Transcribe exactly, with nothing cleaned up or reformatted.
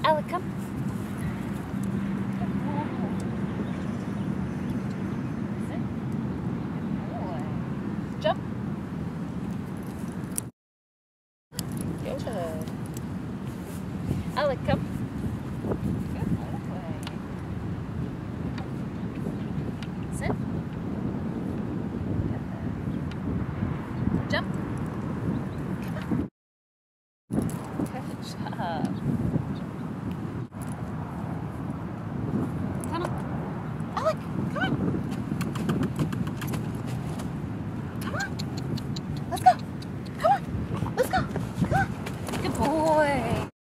Alec, come. Sit. Good boy. Jump. Good. Alec, come. Good boy. Sit. Good. Jump. Good job. Come on. Alec, come on. Come on. Let's go. Come on. Let's go. Come on. Good boy.